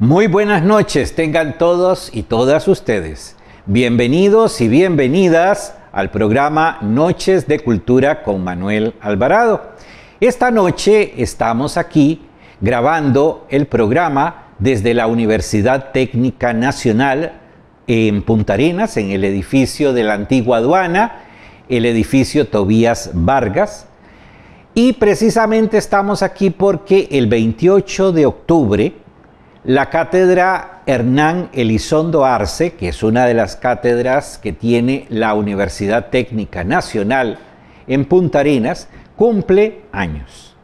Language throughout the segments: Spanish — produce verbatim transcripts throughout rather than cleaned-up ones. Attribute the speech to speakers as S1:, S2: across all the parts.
S1: Muy buenas noches, tengan todos y todas ustedes. Bienvenidos y bienvenidas al programa Noches de Cultura con Manuel Alvarado. Esta noche estamos aquí grabando el programa desde la Universidad Técnica Nacional en Punta Arenas, en el edificio de la antigua aduana, el edificio Tobías Vargas. Y precisamente estamos aquí porque el veintiocho de octubre, la cátedra Hernán Elizondo Arce, que es una de las cátedras que tiene la Universidad Técnica Nacional en Punta Arenas, cumple años.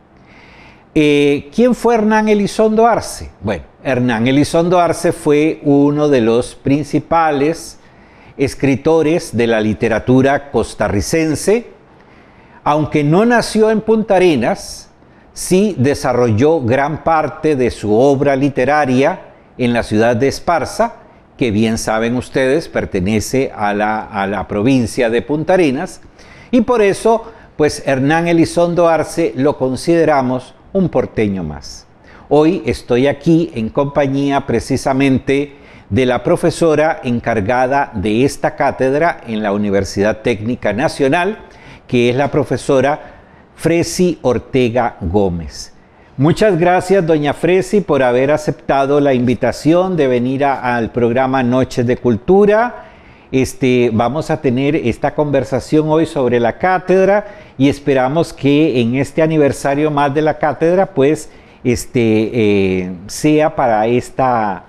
S1: Eh, ¿Quién fue Hernán Elizondo Arce? Bueno, Hernán Elizondo Arce fue uno de los principales escritores de la literatura costarricense. Aunque no nació en Punta Arenas, sí desarrolló gran parte de su obra literaria en la ciudad de Esparza, que bien saben ustedes pertenece a la, a la provincia de Punta Arenas, y por eso pues Hernán Elizondo Arce lo consideramos un porteño más. Hoy estoy aquí en compañía precisamente de la profesora encargada de esta cátedra en la Universidad Técnica Nacional, que es la profesora Fresi Ortega Gómez. Muchas gracias, doña Fresi, por haber aceptado la invitación de venir a, al programa Noches de Cultura. Este, vamos a tener esta conversación hoy sobre la cátedra y esperamos que en este aniversario más de la cátedra, pues, este, eh, sea para esta,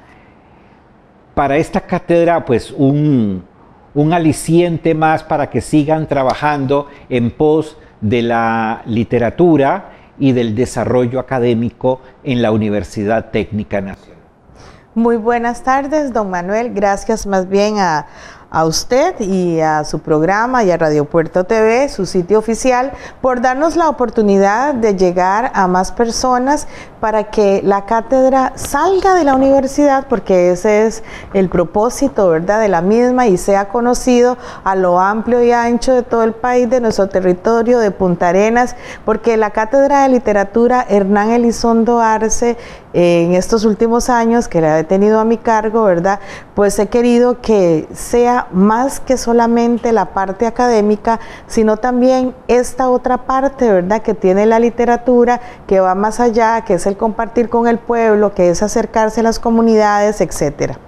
S1: para esta cátedra, pues, un, un aliciente más para que sigan trabajando en pos de la literatura y del desarrollo académico en la Universidad Técnica Nacional.
S2: Muy buenas tardes, don Manuel. Gracias más bien a, a usted y a su programa y a Radio Puerto T V, su sitio oficial, por darnos la oportunidad de llegar a más personas para que la cátedra salga de la universidad, porque ese es el propósito, ¿verdad?, de la misma, y sea conocido a lo amplio y ancho de todo el país, de nuestro territorio de Punta Arenas, porque la cátedra de literatura Hernán Elizondo Arce, eh, en estos últimos años que la he tenido a mi cargo, ¿verdad?, pues he querido que sea más que solamente la parte académica, sino también esta otra parte, ¿verdad?, que tiene la literatura, que va más allá, que es el compartir con el pueblo, que es acercarse a las comunidades, etcétera.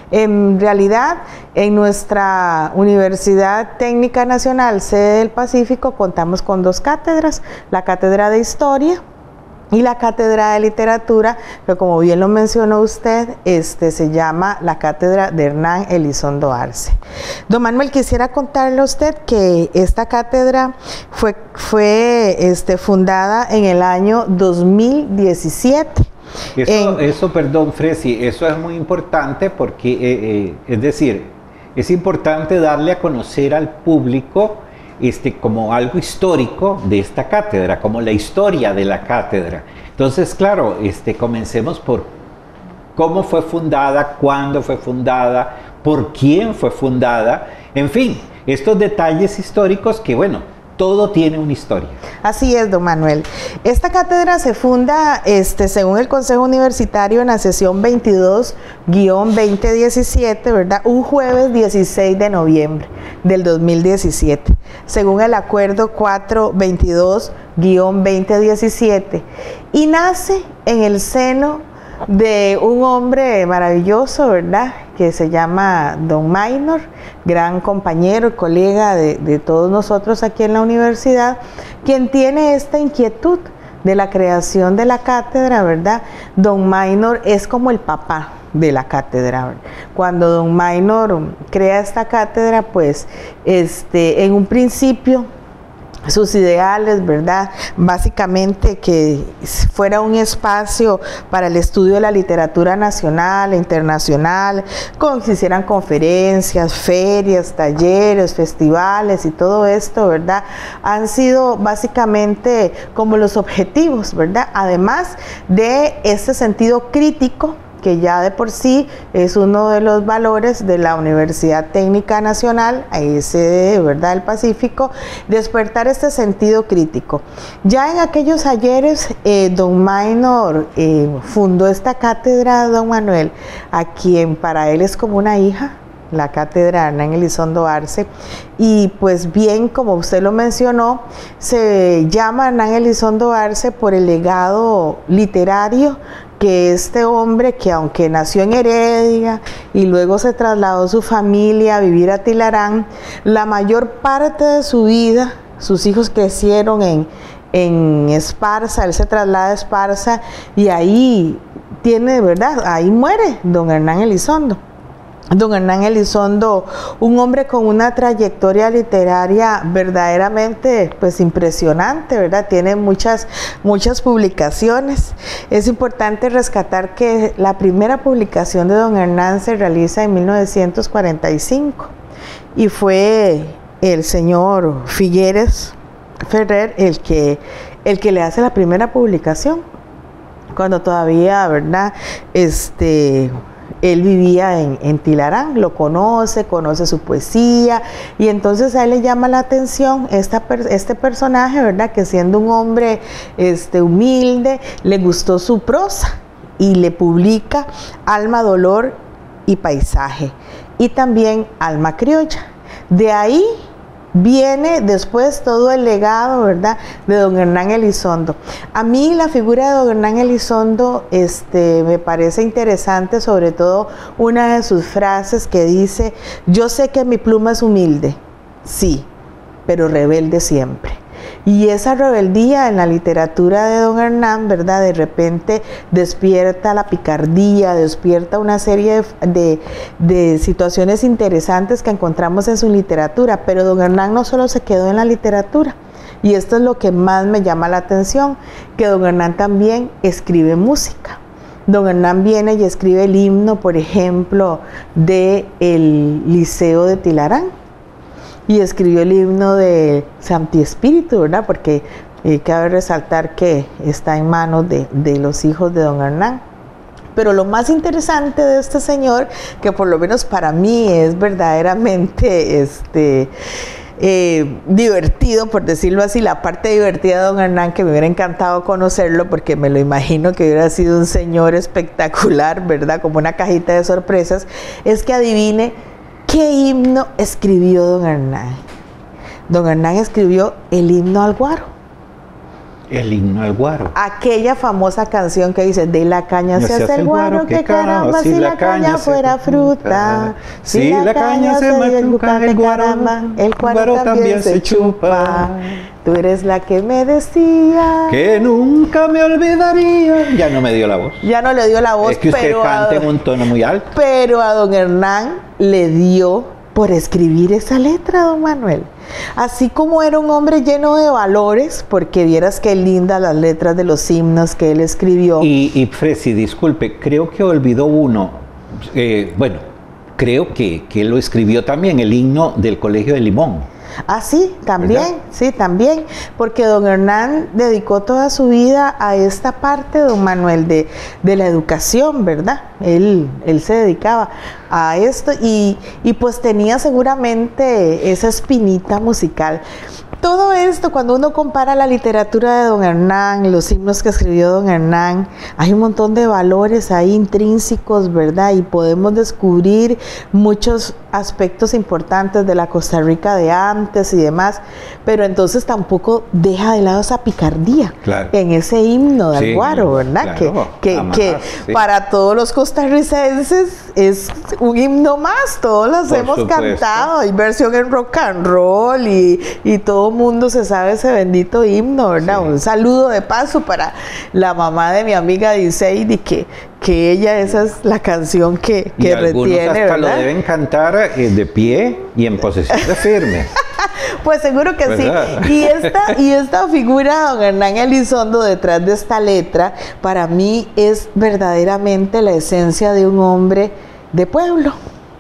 S2: En realidad, en nuestra Universidad Técnica Nacional, sede del Pacífico, contamos con dos cátedras, la cátedra de Historia y la cátedra de literatura, que como bien lo mencionó usted, este, se llama la cátedra de Hernán Elizondo Arce. Don Manuel, quisiera contarle a usted que esta cátedra fue, fue este, fundada en el año dos mil diecisiete.
S1: Eso, en, eso, perdón, Fresi, eso es muy importante porque, eh, eh, es decir, es importante darle a conocer al público Este, como algo histórico de esta cátedra, como la historia de la cátedra. Entonces, claro, este, comencemos por cómo fue fundada, cuándo fue fundada, por quién fue fundada, en fin, estos detalles históricos que, bueno, todo tiene una historia.
S2: Así es, don Manuel. Esta cátedra se funda, este, según el Consejo Universitario, en la sesión veintidós guión veinte diecisiete, ¿verdad?, un jueves dieciséis de noviembre del dos mil diecisiete, según el acuerdo cuatrocientos veintidós guión veinte diecisiete, y nace en el seno de un hombre maravilloso, ¿verdad?, que se llama don Maynor, gran compañero y colega de, de todos nosotros aquí en la universidad, quien tiene esta inquietud de la creación de la cátedra, ¿verdad? Don Maynor es como el papá de la cátedra, ¿verdad? Cuando don Maynor crea esta cátedra, pues este, en un principio sus ideales, ¿verdad?, básicamente que fuera un espacio para el estudio de la literatura nacional e internacional, con, se hicieran conferencias, ferias, talleres, festivales y todo esto, ¿verdad?, han sido básicamente como los objetivos, ¿verdad?, además de este sentido crítico que ya de por sí es uno de los valores de la Universidad Técnica Nacional, A S D, ¿verdad?, del Pacífico, despertar este sentido crítico. Ya en aquellos ayeres, eh, don Maynor eh, fundó esta cátedra, don Manuel, a quien para él es como una hija, la cátedra Hernán Elizondo Arce, y pues bien, como usted lo mencionó, se llama Hernán Elizondo Arce por el legado literario que este hombre, que aunque nació en Heredia y luego se trasladó su familia a vivir a Tilarán, la mayor parte de su vida, sus hijos crecieron en, en Esparza, él se traslada a Esparza y ahí tiene, ¿verdad?, ahí muere don Hernán Elizondo. Don Hernán Elizondo, un hombre con una trayectoria literaria verdaderamente pues impresionante, ¿verdad? Tiene muchas, muchas publicaciones. Es importante rescatar que la primera publicación de don Hernán se realiza en mil novecientos cuarenta y cinco y fue el señor Figueres Ferrer el que, el que le hace la primera publicación, cuando todavía, ¿verdad?, este... él vivía en, en Tilarán, lo conoce, conoce su poesía, y entonces a él le llama la atención esta, este personaje, ¿verdad?, que siendo un hombre este, humilde, le gustó su prosa, y le publica Alma, Dolor y Paisaje, y también Alma Criolla. De ahí viene después todo el legado, ¿verdad?, de don Hernán Elizondo. A mí la figura de don Hernán Elizondo este, me parece interesante, sobre todo una de sus frases que dice: yo sé que mi pluma es humilde, sí, pero rebelde siempre. Y esa rebeldía en la literatura de don Hernán, ¿verdad?, de repente despierta la picardía, despierta una serie de, de, de situaciones interesantes que encontramos en su literatura, pero don Hernán no solo se quedó en la literatura, y esto es lo que más me llama la atención, que don Hernán también escribe música. Don Hernán viene y escribe el himno, por ejemplo, del Liceo de Tilarán, y escribió el himno de Santi Espíritu, ¿verdad?, porque eh, cabe resaltar que está en manos de, de los hijos de don Hernán. Pero lo más interesante de este señor, que por lo menos para mí es verdaderamente este, eh, divertido, por decirlo así, la parte divertida de don Hernán, que me hubiera encantado conocerlo, porque me lo imagino que hubiera sido un señor espectacular, ¿verdad?, como una cajita de sorpresas, es que adivine ¿qué himno escribió don Hernán? Don Hernán escribió el himno al guaro.
S1: El himno al guaro.
S2: Aquella famosa canción que dice: de la caña se hace el guaro, que caramba, si la caña fuera fruta, si la caña se machuca, el guaro, el guaro también se chupa. Tú eres la que me decía
S1: que nunca me olvidaría. Ya no me dio la voz.
S2: Ya no le dio la voz.
S1: Es que usted
S2: pero
S1: canta
S2: a,
S1: en un tono muy alto.
S2: Pero a don Hernán le dio por escribir esa letra, don Manuel. Así como era un hombre lleno de valores, porque vieras qué lindas las letras de los himnos que él escribió.
S1: Y, y Fresi, disculpe, creo que olvidó uno. Eh, bueno, creo que, que lo escribió también, el himno del Colegio de Limón.
S2: Ah, sí, también,
S1: ¿verdad?
S2: sí, también, porque don Hernán dedicó toda su vida a esta parte, don Manuel, de, de la educación, ¿verdad? Él, él se dedicaba a esto y, y pues tenía seguramente esa espinita musical. Todo esto, cuando uno compara la literatura de don Hernán, los himnos que escribió don Hernán, hay un montón de valores ahí intrínsecos, ¿verdad? Y podemos descubrir muchos aspectos importantes de la Costa Rica de antes y demás, pero entonces tampoco deja de lado esa picardía, claro, en ese himno del sí, guaro, ¿verdad? Claro, que que, jamás, que sí, para todos los costarricenses es un himno más, todos los Por hemos supuesto. cantado, hay versión en rock and roll y, y todo el mundo se sabe ese bendito himno, ¿verdad? Sí. Un saludo de paso para la mamá de mi amiga Diceidi, que que ella, esa es la canción que, que
S1: y algunos
S2: retiene,
S1: hasta
S2: ¿verdad?
S1: Lo deben cantar eh, de pie y en posición de firme.
S2: Pues seguro que ¿verdad? Sí. Y esta, y esta figura de don Hernán Elizondo detrás de esta letra, para mí es verdaderamente la esencia de un hombre de pueblo.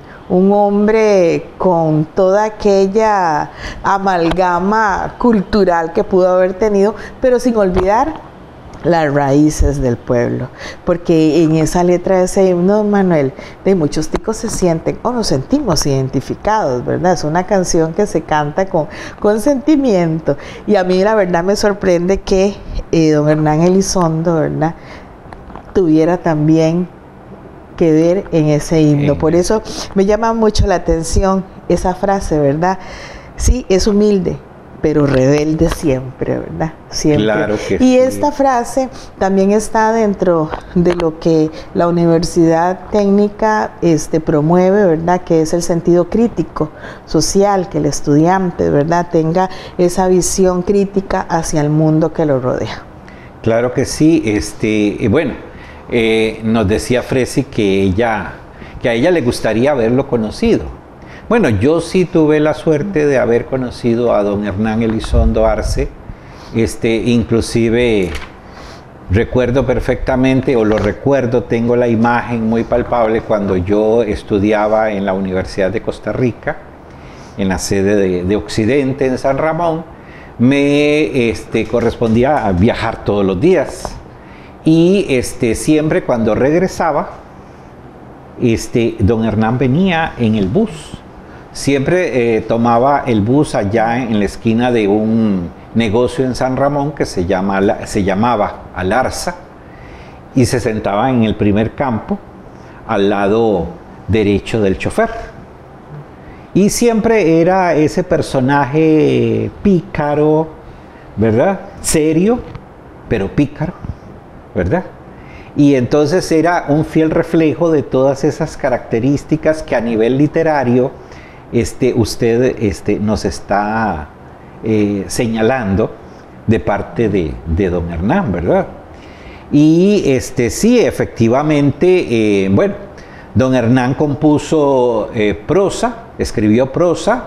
S2: Un hombre con toda aquella amalgama cultural que pudo haber tenido, pero sin olvidar las raíces del pueblo, porque en esa letra de ese himno, Manuel, de muchos ticos se sienten o nos sentimos identificados, ¿verdad? Es una canción que se canta con, con sentimiento, y a mí la verdad me sorprende que eh, don Hernán Elizondo, ¿verdad?, tuviera también que ver en ese himno. Por eso me llama mucho la atención esa frase, ¿verdad? Sí, es humilde, pero rebelde siempre, ¿verdad? Siempre.
S1: Claro que
S2: y
S1: sí.
S2: Esta frase también está dentro de lo que la Universidad Técnica este, promueve, ¿verdad? Que es el sentido crítico social, que el estudiante, ¿verdad?, tenga esa visión crítica hacia el mundo que lo rodea.
S1: Claro que sí. Este, bueno, eh, nos decía Fresi que ella, que a ella le gustaría haberlo conocido. Bueno, yo sí tuve la suerte de haber conocido a don Hernán Elizondo Arce, este, inclusive recuerdo perfectamente, o lo recuerdo, tengo la imagen muy palpable cuando yo estudiaba en la Universidad de Costa Rica, en la sede de, de Occidente, en San Ramón. Me este, correspondía a viajar todos los días, y este, siempre cuando regresaba, este, don Hernán venía en el bus. Siempre eh, tomaba el bus allá en la esquina de un negocio en San Ramón que se, llama, se llamaba Alarza, y se sentaba en el primer campo al lado derecho del chofer. Y siempre era ese personaje pícaro, ¿verdad? Serio, pero pícaro, ¿verdad? Y entonces era un fiel reflejo de todas esas características que a nivel literario Este, usted este, nos está eh, señalando de parte de, de don Hernán, ¿verdad? Y este, sí, efectivamente, eh, bueno, don Hernán compuso eh, prosa, escribió prosa,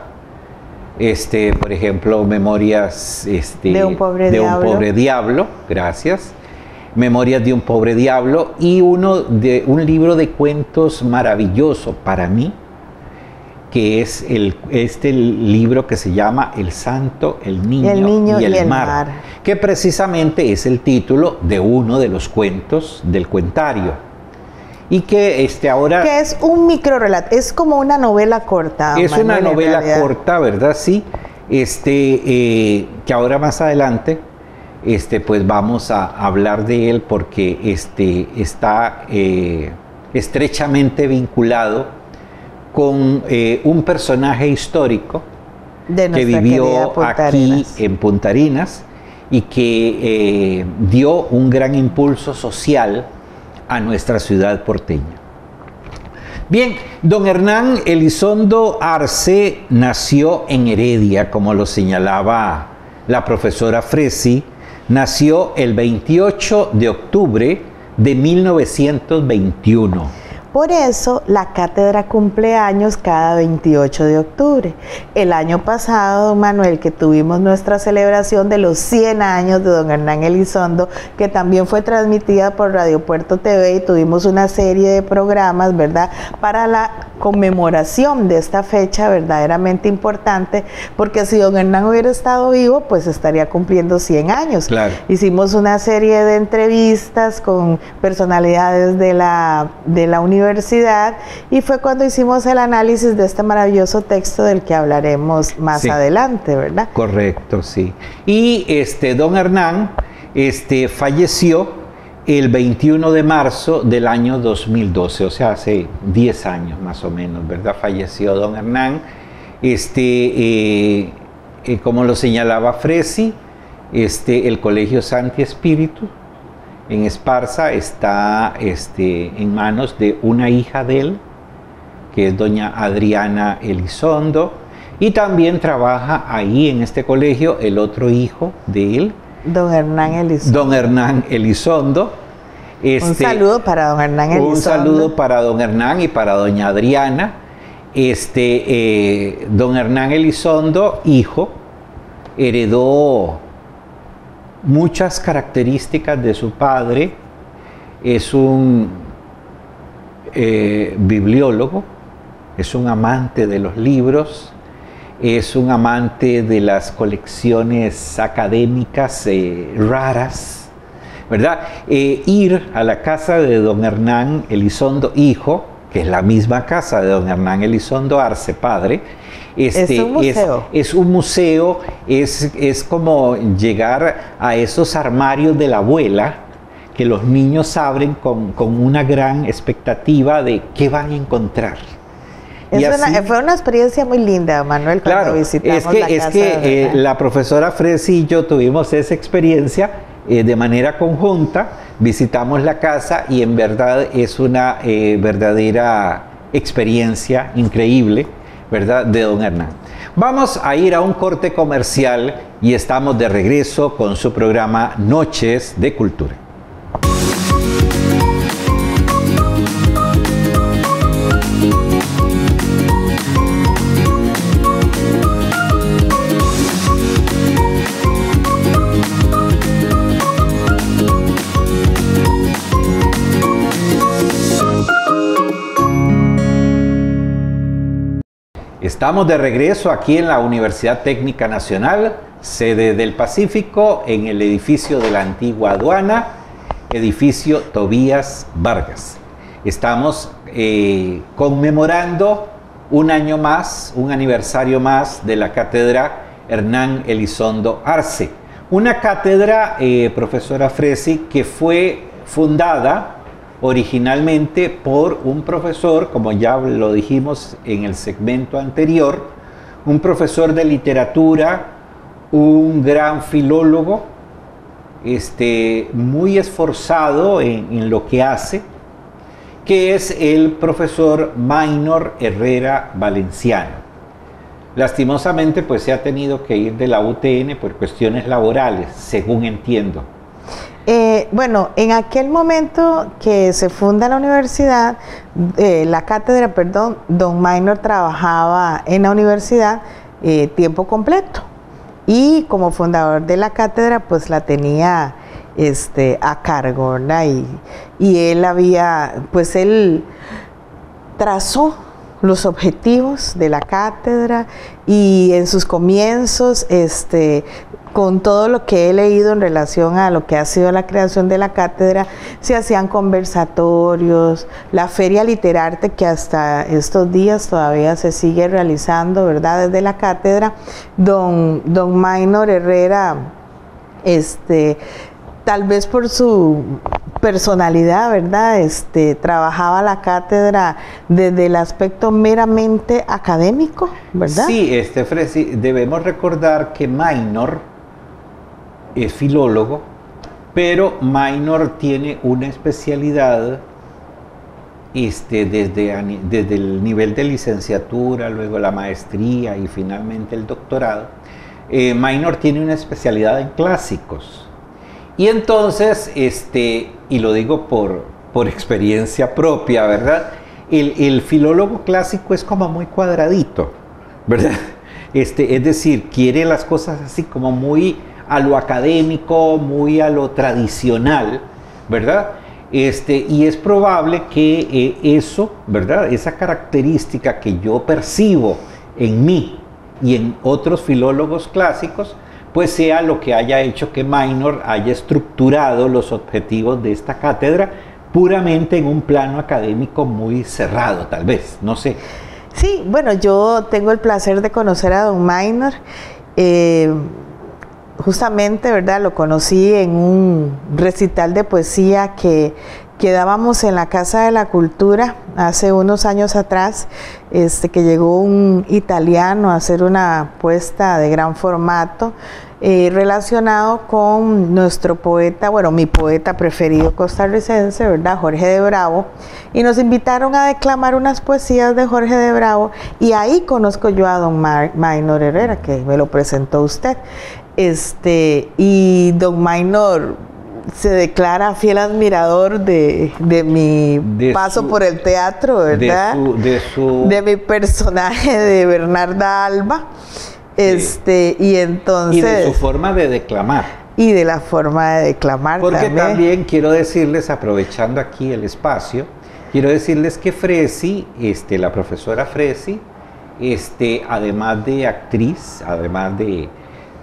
S1: este, por ejemplo, Memorias este,
S2: de un pobre
S1: de
S2: diablo.
S1: un pobre diablo, gracias, Memorias de un pobre diablo, y uno de un libro de cuentos maravilloso para mí, que es el, este libro que se llama El Santo, el Niño,
S2: el niño
S1: y el,
S2: y el
S1: mar,
S2: mar,
S1: que precisamente es el título de uno de los cuentos del cuentario. Y que este ahora...
S2: Que es un microrelato, es como una novela corta.
S1: Es
S2: Manuel,
S1: una novela
S2: en
S1: corta, ¿verdad? Sí. Este, eh, que ahora más adelante, este, pues vamos a hablar de él, porque este, está eh, estrechamente vinculado con eh, un personaje histórico
S2: de
S1: que vivió aquí en Punta Arenas, y que eh, dio un gran impulso social a nuestra ciudad porteña. Bien, don Hernán Elizondo Arce nació en Heredia, como lo señalaba la profesora Fresi. Nació el veintiocho de octubre de mil novecientos veintiuno.
S2: Por eso la cátedra cumple años cada veintiocho de octubre. El año pasado, don Manuel, que tuvimos nuestra celebración de los cien años de don Hernán Elizondo, que también fue transmitida por Radio Puerto T V, y tuvimos una serie de programas, ¿verdad?, para la conmemoración de esta fecha verdaderamente importante, porque si don Hernán hubiera estado vivo, pues estaría cumpliendo cien años.
S1: Claro.
S2: Hicimos una serie de entrevistas con personalidades de la, de la universidad, Universidad, y fue cuando hicimos el análisis de este maravilloso texto del que hablaremos más
S1: sí.
S2: adelante, ¿verdad?
S1: Correcto, sí. Y este don Hernán este, falleció el veintiuno de marzo del año dos mil doce, o sea, hace diez años más o menos, ¿verdad? Falleció don Hernán. Este, eh, eh, como lo señalaba Fresi, este, el Colegio Santi Espíritu en Esparza está este, en manos de una hija de él, que es doña Adriana Elizondo, y también trabaja ahí en este colegio el otro hijo de él,
S2: don Hernán Elizondo.
S1: Don Hernán Elizondo. Este,
S2: un saludo para don Hernán Elizondo.
S1: Un saludo para don Hernán y para doña Adriana. Este, eh, don Hernán Elizondo, hijo, heredó muchas características de su padre. Es un eh, bibliólogo, es un amante de los libros, es un amante de las colecciones académicas eh, raras, ¿verdad? Eh, ir a la casa de don Hernán Elizondo hijo, que es la misma casa de don Hernán Elizondo Arce padre. Este,
S2: es un museo.
S1: Es, es un museo, es, es como llegar a esos armarios de la abuela que los niños abren con, con una gran expectativa de qué van a encontrar.
S2: Es una, así, fue una experiencia muy linda, Manuel, cuando
S1: claro,
S2: visitamos
S1: es que,
S2: la
S1: es
S2: casa
S1: que
S2: de
S1: eh, la profesora Fresi y yo tuvimos esa experiencia eh, de manera conjunta, visitamos la casa y en verdad es una eh, verdadera experiencia increíble, ¿verdad?, de don Hernán. Vamos a ir a un corte comercial y estamos de regreso con su programa Noches de Cultura. Estamos de regreso aquí en la Universidad Técnica Nacional, sede del Pacífico, en el edificio de la antigua aduana, edificio Tobías Vargas. Estamos eh, conmemorando un año más, un aniversario más de la cátedra Hernán Elizondo Arce. Una cátedra, eh, profesora Fresi, que fue fundada originalmente por un profesor, como ya lo dijimos en el segmento anterior, un profesor de literatura, un gran filólogo, este, muy esforzado en, en lo que hace, que es el profesor Maynor Herrera Valenciano. Lastimosamente, pues se ha tenido que ir de la U T N por cuestiones laborales, según entiendo.
S2: Eh, bueno, en aquel momento que se funda la universidad, eh, la cátedra, perdón, don Maynor trabajaba en la universidad eh, tiempo completo y como fundador de la cátedra pues la tenía este, a cargo, ¿verdad? Y, y él había, pues él trazó los objetivos de la cátedra y en sus comienzos, este, con todo lo que he leído en relación a lo que ha sido la creación de la cátedra, se hacían conversatorios, la feria Literarte que hasta estos días todavía se sigue realizando, ¿verdad? Desde la cátedra, don, don Maynor Herrera, este, tal vez por su personalidad, ¿verdad? Este, trabajaba la cátedra desde el aspecto meramente académico, ¿verdad?
S1: Sí, este, Fresi, debemos recordar que Maynor es filólogo, pero Maynor tiene una especialidad este, desde, desde el nivel de licenciatura, luego la maestría y finalmente el doctorado. Eh, Maynor tiene una especialidad en clásicos. Y entonces, este, y lo digo por, por experiencia propia, ¿verdad? El, el filólogo clásico es como muy cuadradito, ¿verdad? Este, es decir, quiere las cosas así como muy a lo académico, muy a lo tradicional, ¿verdad? Este, y es probable que eh, eso, ¿verdad? Esa característica que yo percibo en mí y en otros filólogos clásicos, pues sea lo que haya hecho que Maynor haya estructurado los objetivos de esta cátedra puramente en un plano académico muy cerrado, tal vez, no sé.
S2: Sí, bueno, yo tengo el placer de conocer a don Maynor. Eh, justamente, ¿verdad? Lo conocí en un recital de poesía que, que dábamos en la Casa de la Cultura hace unos años atrás, este, que llegó un italiano a hacer una puesta de gran formato eh, relacionado con nuestro poeta, bueno, mi poeta preferido costarricense, ¿verdad? Jorge de Bravo, y nos invitaron a declamar unas poesías de Jorge de Bravo y ahí conozco yo a don Maynor Herrera, que me lo presentó usted. Este, y don Maynor se declara fiel admirador de, de mi de paso su, por el teatro, ¿verdad?
S1: De su, de su...
S2: de mi personaje de Bernarda Alba. Este, sí. Y entonces...
S1: Y de su forma de declamar.
S2: Y de la forma de declamar
S1: Porque
S2: también.
S1: también quiero decirles, aprovechando aquí el espacio, quiero decirles que Fresi, este, la profesora Fresi, este, además de actriz, además de...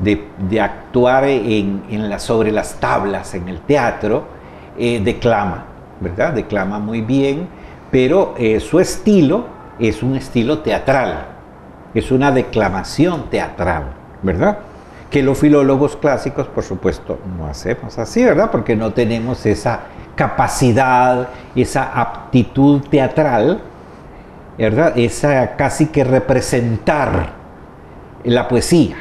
S1: de, de actuar en, en la, sobre las tablas en el teatro, eh, declama, ¿verdad? Declama muy bien, pero eh, su estilo es un estilo teatral, es una declamación teatral, ¿verdad? Que los filólogos clásicos, por supuesto, no hacemos así, ¿verdad? Porque no tenemos esa capacidad, esa aptitud teatral, ¿verdad? Esa casi que representar la poesía.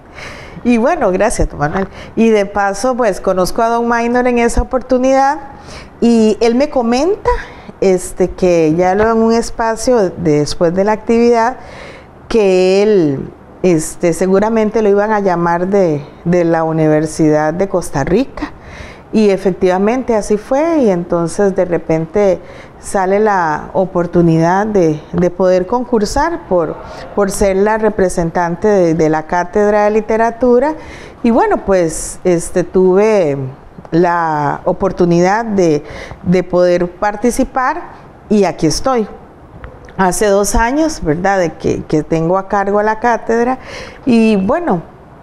S2: Y bueno, gracias, don Manuel. Y de paso, pues conozco a don Maynor en esa oportunidad y él me comenta este, que ya lo en un espacio de, después de la actividad, que él este, seguramente lo iban a llamar de, de la Universidad de Costa Rica. Y efectivamente así fue, y entonces de repente sale la oportunidad de, de poder concursar por, por ser la representante de, de la Cátedra de Literatura. Y bueno, pues este, tuve la oportunidad de, de poder participar y aquí estoy. Hace dos años, ¿verdad?, de que, que tengo a cargo la cátedra y bueno,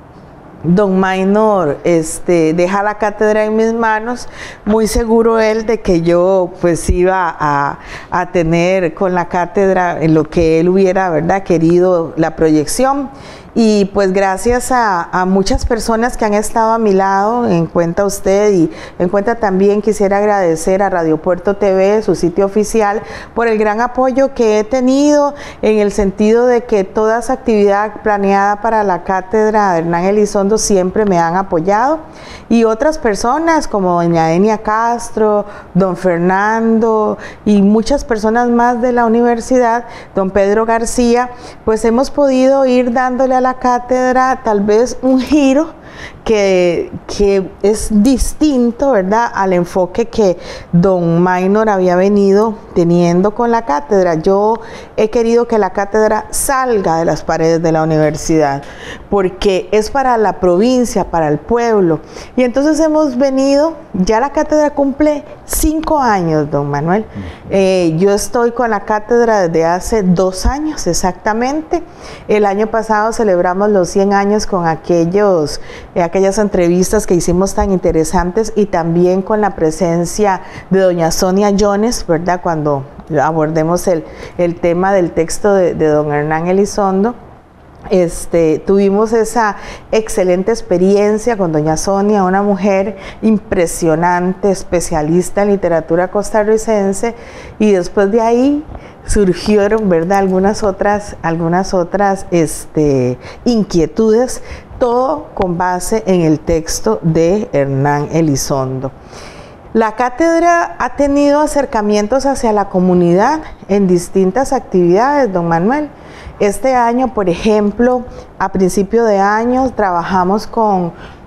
S2: don Maynor este, deja la cátedra en mis manos, muy seguro él de que yo pues iba a, a tener con la cátedra en lo que él hubiera, ¿verdad?, querido la proyección. Y pues gracias a, a muchas personas que han estado a mi lado, en cuenta usted y en cuenta también quisiera agradecer a Radio Puerto T V, su sitio oficial, por el gran apoyo que he tenido en el sentido de que toda esa actividad planeada para la cátedra de Hernán Elizondo siempre me han apoyado. Y otras personas como doña Enia Castro, don Fernando y muchas personas más de la universidad, don Pedro García, pues hemos podido ir dándole a la cátedra tal vez un giro que, que es distinto, ¿verdad?, al enfoque que don Maynor había venido teniendo con la cátedra. Yo he querido que la cátedra salga de las paredes de la universidad porque es para la provincia, para el pueblo. Y entonces hemos venido, ya la cátedra cumple cinco años, don Manuel. Eh, yo estoy con la cátedra desde hace dos años exactamente. El año pasado celebramos los cien años con aquellos, eh, aquellas entrevistas que hicimos tan interesantes y también con la presencia de doña Sonia Jones, ¿verdad?, cuando abordemos el, el tema del texto de, de don Hernán Elizondo. Este, tuvimos esa excelente experiencia con doña Sonia, una mujer impresionante, especialista en literatura costarricense, y después de ahí surgieron, ¿verdad?, algunas otras, algunas otras este, inquietudes, todo con base en el texto de Hernán Elizondo. La cátedra ha tenido acercamientos hacia la comunidad en distintas actividades, don Manuel. Este año, por ejemplo, a principio de año, trabajamos con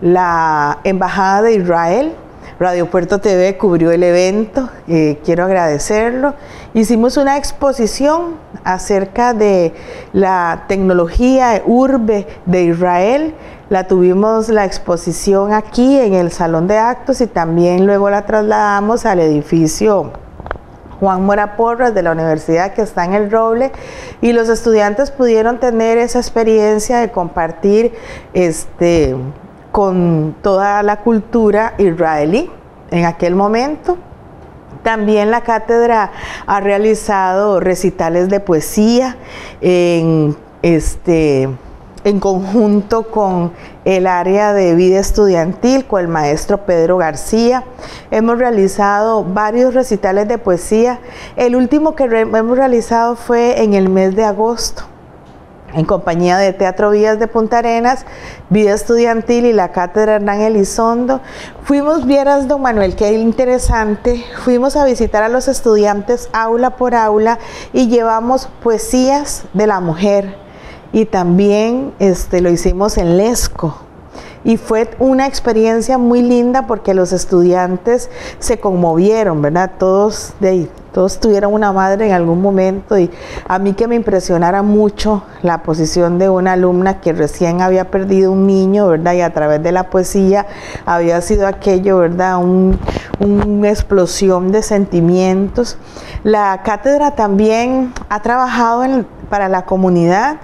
S2: la Embajada de Israel. Radio Puerto T V cubrió el evento, eh, quiero agradecerlo. Hicimos una exposición acerca de la tecnología urbe de Israel. La tuvimos la exposición aquí en el Salón de Actos y también luego la trasladamos al edificio Juan Mora Porras de la universidad que está en El Roble, y los estudiantes pudieron tener esa experiencia de compartir este, con toda la cultura israelí en aquel momento. También la cátedra ha realizado recitales de poesía en, este, en conjunto con el área de vida estudiantil, con el maestro Pedro García. Hemos realizado varios recitales de poesía. El último que re hemos realizado fue en el mes de agosto, en compañía de Teatro Vías de Punta Arenas, Vida Estudiantil y la Cátedra Hernán Elizondo. Fuimos, vieras, don Manuel, qué interesante, fuimos a visitar a los estudiantes aula por aula y llevamos poesías de la mujer. Y también este, lo hicimos en Lesco. Y fue una experiencia muy linda porque los estudiantes se conmovieron, ¿verdad? Todos, de ahí, todos tuvieron una madre en algún momento, y a mí que me impresionara mucho la posición de una alumna que recién había perdido un niño, ¿verdad? Y a través de la poesía había sido aquello, ¿verdad? Un, una explosión de sentimientos. La cátedra también ha trabajado en, para la comunidad.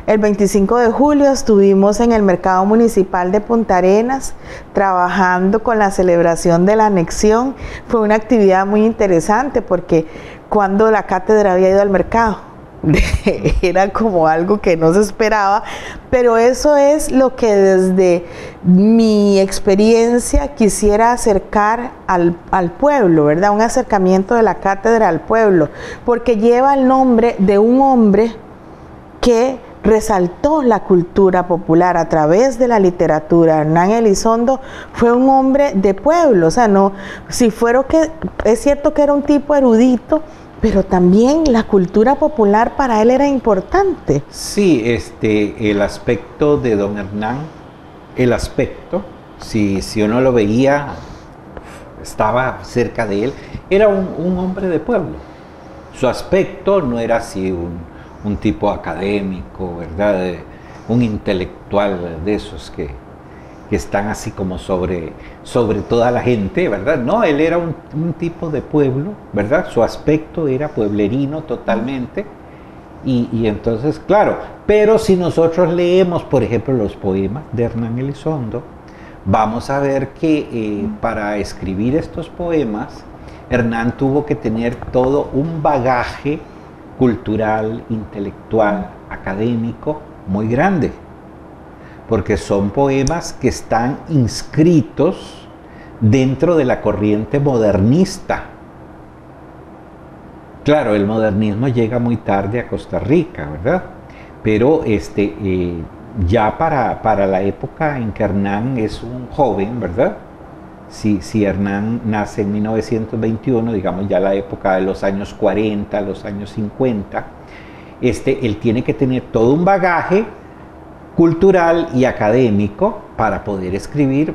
S2: El veinticinco de julio estuvimos en el Mercado Municipal de Punta Arenas trabajando con la celebración de la anexión. Fue una actividad muy interesante porque cuando la cátedra había ido al mercado, era como algo que no se esperaba, pero eso es lo que desde mi experiencia quisiera acercar al, al pueblo, ¿verdad? Un acercamiento de la cátedra al pueblo, porque lleva el nombre de un hombre que resaltó la cultura popular a través de la literatura. Hernán Elizondo fue un hombre de pueblo, o sea, no, si fuera que, es cierto que era un tipo erudito, pero también la cultura popular para él era importante.
S1: Sí, este, el aspecto de don Hernán, el aspecto, si, si uno lo veía, estaba cerca de él, era un, un hombre de pueblo. Su aspecto no era así un, un tipo académico, ¿verdad? Un intelectual de esos que... que están así como sobre, sobre toda la gente, ¿verdad? No, él era un, un tipo de pueblo, ¿verdad? Su aspecto era pueblerino totalmente. Y, y entonces, claro, pero si nosotros leemos, por ejemplo, los poemas de Hernán Elizondo, vamos a ver que eh, para escribir estos poemas, Hernán tuvo que tener todo un bagaje cultural, intelectual, académico muy grande, porque son poemas que están inscritos dentro de la corriente modernista. Claro, el modernismo llega muy tarde a Costa Rica, ¿verdad? Pero este, eh, ya para, para la época en que Hernán es un joven, ¿verdad? Si, si Hernán nace en mil novecientos veintiuno, digamos ya la época de los años cuarenta, los años cincuenta, este, él tiene que tener todo un bagaje cultural y académico para poder escribir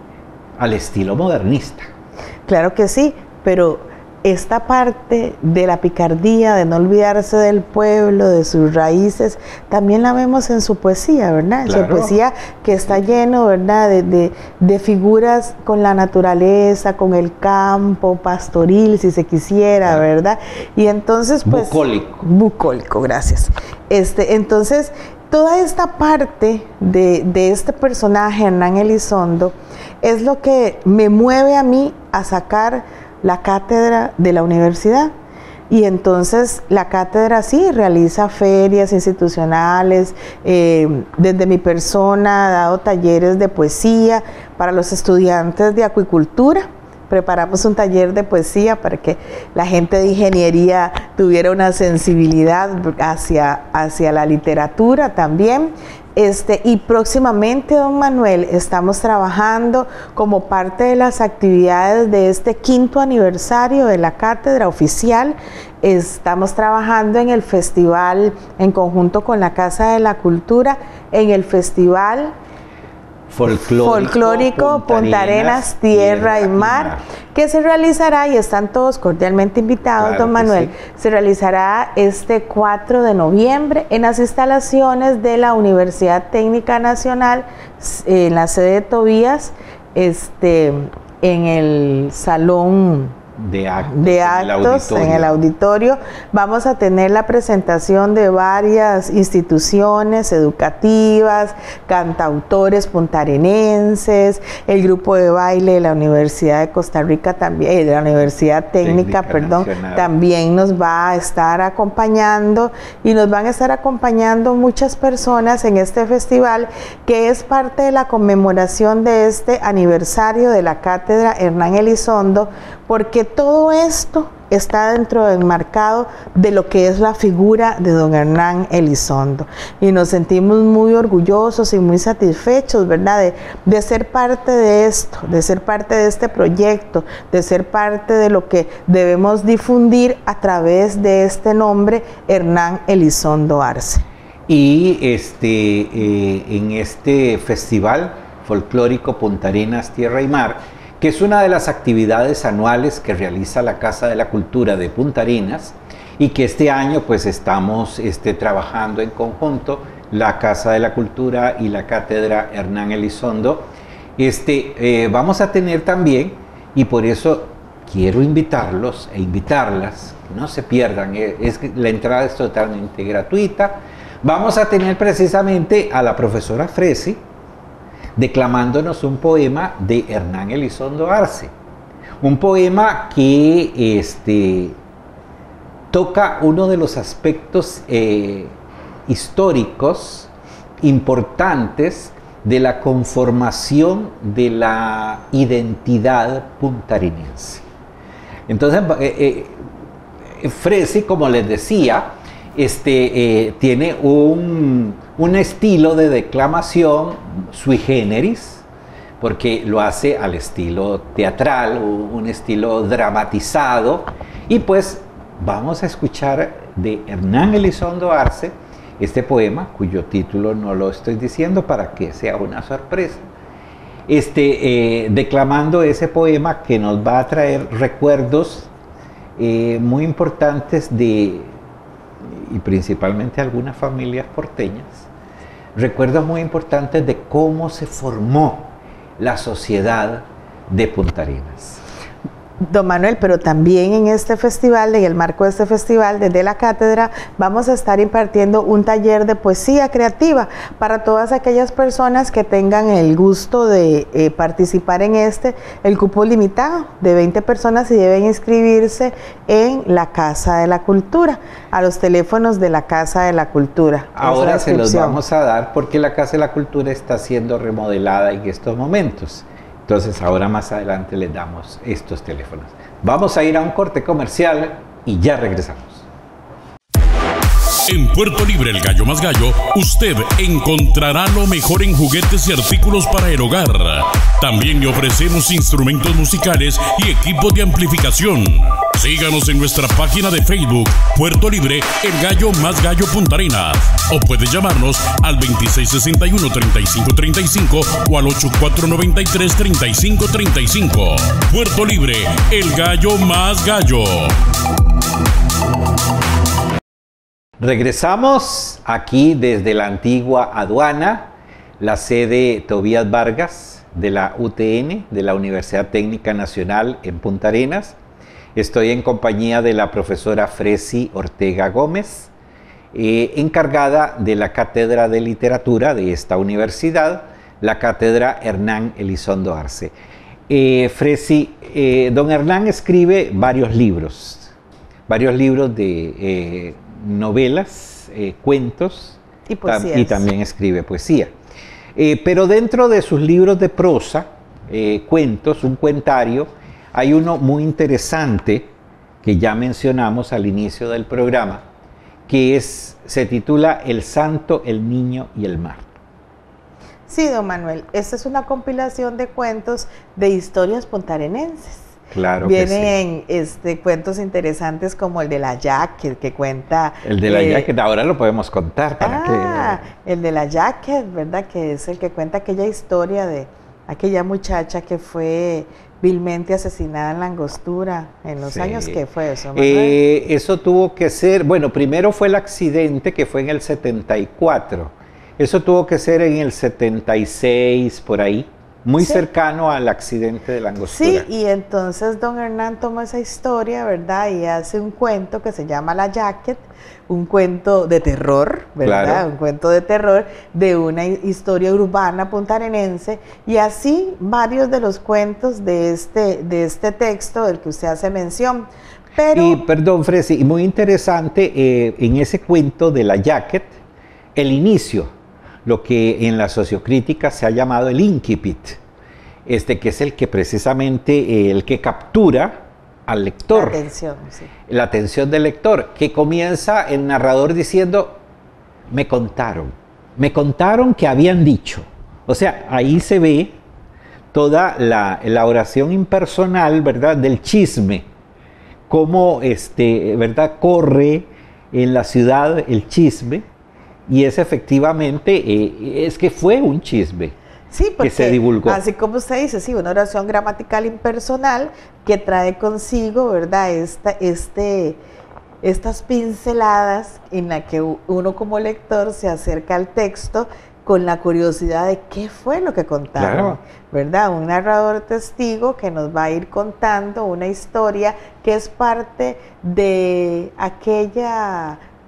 S1: al estilo modernista.
S2: Claro que sí, pero esta parte de la picardía, de no olvidarse del pueblo, de sus raíces, también la vemos en su poesía, ¿verdad?
S1: Claro.
S2: En su poesía que está lleno, ¿verdad?, de, de, de figuras con la naturaleza, con el campo, pastoril, si se quisiera, claro, ¿verdad? Y entonces, pues...
S1: Bucólico.
S2: Bucólico, gracias. Este, entonces, toda esta parte de, de este personaje, Hernán Elizondo, es lo que me mueve a mí a sacar la cátedra de la universidad. Y entonces la cátedra sí realiza ferias institucionales, eh, desde mi persona ha dado talleres de poesía para los estudiantes de acuicultura. Preparamos un taller de poesía para que la gente de ingeniería tuviera una sensibilidad hacia, hacia la literatura también. Este, y próximamente, don Manuel, estamos trabajando como parte de las actividades de este quinto aniversario de la cátedra oficial. Estamos trabajando en el festival, en conjunto con la Casa de la Cultura, en el festival Folclórico, Folclórico Punta Arenas, Tierra y Mar, Mar, que se realizará, y están todos cordialmente invitados, claro, don Manuel, sí, se realizará este cuatro de noviembre en las instalaciones de la Universidad Técnica Nacional, en la sede de Tobías, este, en el salón
S1: de actos,
S2: de actos
S1: en, el
S2: en el auditorio. Vamos a tener la presentación de varias instituciones educativas, cantautores puntarenenses, el grupo de baile de la Universidad de Costa Rica también, de la Universidad Técnica, Técnica perdón, Nacional. También nos va a estar acompañando, y nos van a estar acompañando muchas personas en este festival, que es parte de la conmemoración de este aniversario de la cátedra Hernán Elizondo, porque todo esto está dentro del enmarcado de lo que es la figura de don Hernán Elizondo. Y nos sentimos muy orgullosos y muy satisfechos, ¿verdad?, de, de ser parte de esto, de ser parte de este proyecto, de ser parte de lo que debemos difundir a través de este nombre, Hernán Elizondo Arce.
S1: Y este, eh, en este festival folclórico Punta Arenas, Tierra y Mar, que es una de las actividades anuales que realiza la Casa de la Cultura de Punta Arenas, y que este año pues estamos este, trabajando en conjunto, la Casa de la Cultura y la Cátedra Hernán Elizondo. Este, eh, vamos a tener también, y por eso quiero invitarlos e invitarlas, que no se pierdan, es, la entrada es totalmente gratuita. Vamos a tener precisamente a la profesora Fresi declamándonos un poema de Hernán Elizondo Arce. Un poema que este, toca uno de los aspectos eh, históricos importantes de la conformación de la identidad puntarinense. Entonces, eh, eh, Fresi, como les decía, este, eh, tiene un, un estilo de declamación sui generis, porque lo hace al estilo teatral, un estilo dramatizado, y pues vamos a escuchar de Hernán Elizondo Arce este poema, cuyo título no lo estoy diciendo para que sea una sorpresa, este, eh, declamando ese poema que nos va a traer recuerdos eh, muy importantes de, y principalmente algunas familias porteñas, recuerdos muy importantes de cómo se formó la sociedad de Punta Arenas.
S2: Don Manuel, pero también en este festival, en el marco de este festival, desde la cátedra, vamos a estar impartiendo un taller de poesía creativa para todas aquellas personas que tengan el gusto de eh, participar en este, el cupo limitado de veinte personas y deben inscribirse en la Casa de la Cultura, a los teléfonos de la Casa de la Cultura.
S1: Ahora se los vamos a dar porque la Casa de la Cultura está siendo remodelada en estos momentos. Entonces ahora más adelante les damos estos teléfonos. Vamos a ir a un corte comercial y ya regresamos.
S3: En Puerto Libre, el Gallo Más Gallo, usted encontrará lo mejor en juguetes y artículos para el hogar. También le ofrecemos instrumentos musicales y equipos de amplificación. Síganos en nuestra página de Facebook, Puerto Libre, el Gallo Más Gallo Punta Arenas. O puede llamarnos al veintiséis sesenta y uno, treinta y cinco treinta y cinco o al ochenta y cuatro noventa y tres, treinta y cinco treinta y cinco. Puerto Libre, el Gallo Más Gallo.
S1: Regresamos aquí desde la antigua aduana, la sede Tobías Vargas de la U T N, de la Universidad Técnica Nacional en Punta Arenas. Estoy en compañía de la profesora Fresi Ortega Gómez, eh, encargada de la Cátedra de Literatura de esta universidad, la Cátedra Hernán Elizondo Arce. Eh, Fresi, eh, don Hernán escribe varios libros, varios libros de eh, novelas, eh, cuentos,
S2: y, tam
S1: y también escribe poesía. Eh, pero dentro de sus libros de prosa, eh, cuentos, un cuentario, hay uno muy interesante que ya mencionamos al inicio del programa, que es, se titula El Santo, el Niño y el Mar.
S2: Sí, don Manuel, esta es una compilación de cuentos de historias puntarenenses.
S1: Claro que sí.
S2: Vienen este, cuentos interesantes como el de la Jacket, que cuenta...
S1: El de la
S2: eh,
S1: Jacket, ahora lo podemos contar. Para
S2: ah,
S1: que...
S2: el de la Jacket, ¿verdad? Que es el que cuenta aquella historia de aquella muchacha que fue vilmente asesinada en la Angostura. ¿En los sí. años qué fue eso, Manuel?
S1: Eh, eso tuvo que ser... Bueno, primero fue el accidente que fue en el setenta y cuatro. Eso tuvo que ser en el setenta y seis, por ahí. Muy sí. cercano al accidente de la Angostura.
S2: Sí, y entonces don Hernán toma esa historia, ¿verdad? Y hace un cuento que se llama La Jacket, un cuento de terror, ¿verdad? Claro. Un cuento de terror de una historia urbana puntarenense, y así varios de los cuentos de este, de este texto del que usted hace mención. Pero...
S1: Y perdón, Fresi, y muy interesante eh, en ese cuento de La Jacket, el inicio, lo que en la sociocrítica se ha llamado el incipit, este, que es el que precisamente eh, el que captura al lector.
S2: La atención, sí.
S1: La atención del lector, que comienza el narrador diciendo, me contaron, me contaron que habían dicho. O sea, ahí se ve toda la, la oración impersonal, ¿verdad?, del chisme, cómo, este, ¿verdad?, corre en la ciudad el chisme. Y es efectivamente, eh, es que fue un chisme
S2: sí, porque,
S1: que se divulgó.
S2: Así como usted dice, sí, una oración gramatical impersonal que trae consigo, ¿verdad?, Esta, este, estas pinceladas en la que uno como lector se acerca al texto con la curiosidad de qué fue lo que contaron, claro. ¿verdad? Un narrador testigo que nos va a ir contando una historia que es parte de aquella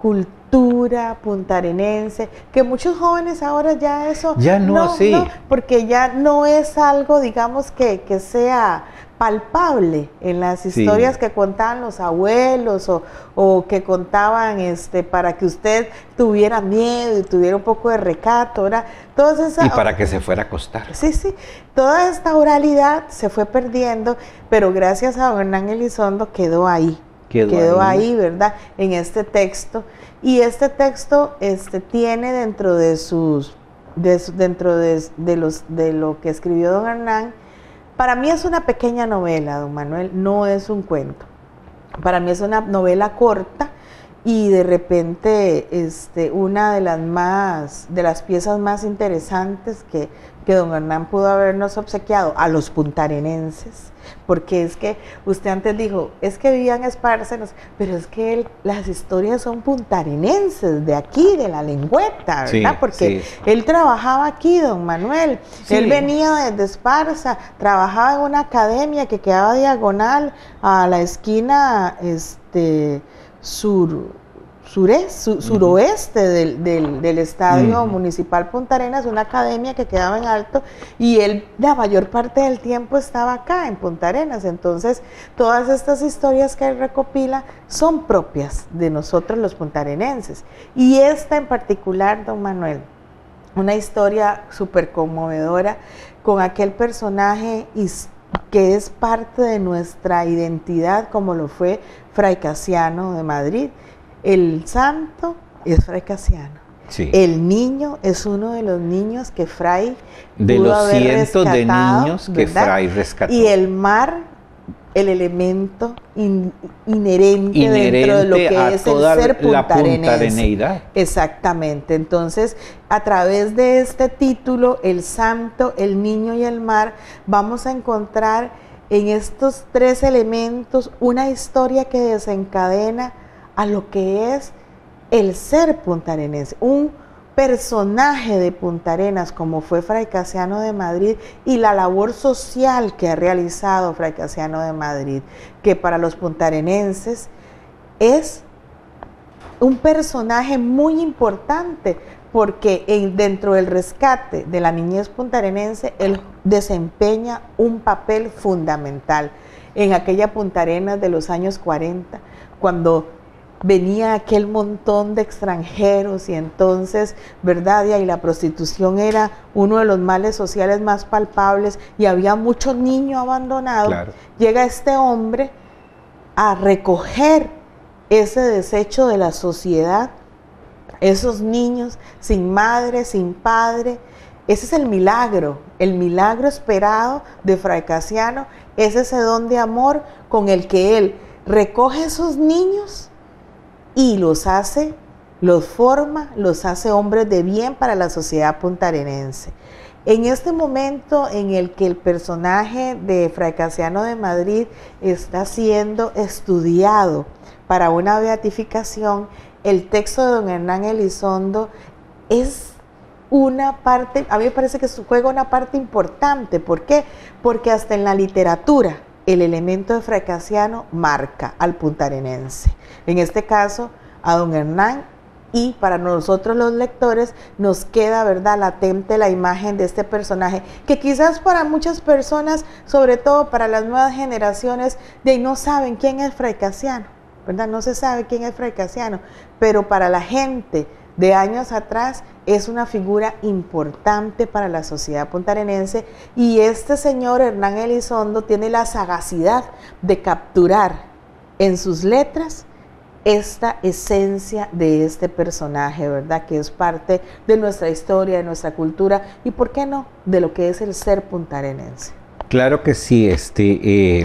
S2: cultura puntarenense, que muchos jóvenes ahora ya eso...
S1: Ya no, no sí. No,
S2: porque ya no es algo, digamos, que, que sea palpable en las historias sí. que contaban los abuelos o, o que contaban este, para que usted tuviera miedo y tuviera un poco de recato, ¿verdad? Todas esas,
S1: y para que se fuera a acostar.
S2: Sí, sí. Toda esta oralidad se fue perdiendo, pero gracias a don Hernán Elizondo quedó ahí. Quedó, quedó ahí. ahí, ¿verdad? En este texto. Y este texto este, tiene dentro de sus, de, dentro de, de, los, de lo que escribió don Hernán, para mí es una pequeña novela, don Manuel, no es un cuento. Para mí es una novela corta y de repente este, una de las más, de las piezas más interesantes que, que don Hernán pudo habernos obsequiado a los puntarenenses, porque es que usted antes dijo, es que vivían espárcenos, pero es que él, las historias son puntarenenses, de aquí, de la lengüeta, ¿verdad? Sí, porque sí. él trabajaba aquí, don Manuel, sí. él venía desde Esparza, trabajaba en una academia que quedaba diagonal a la esquina este, sur... Sureste, sur, suroeste del, del, del estadio uh-huh. municipal Punta Arenas, una academia que quedaba en alto, y él la mayor parte del tiempo estaba acá en Punta Arenas. Entonces todas estas historias que él recopila son propias de nosotros los puntarenenses, y esta en particular, don Manuel, una historia súper conmovedora con aquel personaje que es parte de nuestra identidad, como lo fue Fray Casiano de Madrid. El santo es Fray Casiano. Sí. El niño es uno de los niños que Fray
S1: de pudo los haber cientos de niños que ¿verdad? Fray rescató.
S2: Y el mar, el elemento in, inherente, inherente dentro de lo que es el ser puntarenense. Exactamente. Entonces, a través de este título, el santo, el niño y el mar, vamos a encontrar en estos tres elementos una historia que desencadena a lo que es el ser puntarenense, un personaje de Punta Arenas como fue Fray Casiano de Madrid, y la labor social que ha realizado Fray Casiano de Madrid, que para los puntarenenses es un personaje muy importante, porque en, dentro del rescate de la niñez puntarenense, él desempeña un papel fundamental en aquella Punta Arenas de los años cuarenta, cuando venía aquel montón de extranjeros y entonces, ¿verdad? Y la prostitución era uno de los males sociales más palpables y había mucho niño abandonado. Claro. Llega este hombre a recoger ese desecho de la sociedad, esos niños sin madre, sin padre. Ese es el milagro, el milagro esperado de Fray Casiano, es ese don de amor con el que él recoge esos niños y los hace, los forma, los hace hombres de bien para la sociedad puntarenense. En este momento en el que el personaje de Fray Casiano de Madrid está siendo estudiado para una beatificación, el texto de don Hernán Elizondo es una parte, a mí me parece que juega una parte importante. ¿Por qué? Porque hasta en la literatura el elemento de Fray Casiano marca al puntarenense. En este caso, a don Hernán, y para nosotros los lectores nos queda, ¿verdad?, latente la imagen de este personaje, que quizás para muchas personas, sobre todo para las nuevas generaciones, de ahí no saben quién es Fray Casiano, ¿verdad? No se sabe quién es Fray Casiano, pero para la gente de años atrás es una figura importante para la sociedad puntarenense, y este señor Hernán Elizondo tiene la sagacidad de capturar en sus letras esta esencia de este personaje, ¿verdad? Que es parte de nuestra historia, de nuestra cultura y, ¿por qué no?, de lo que es el ser puntarenense.
S1: Claro que sí. Este, eh,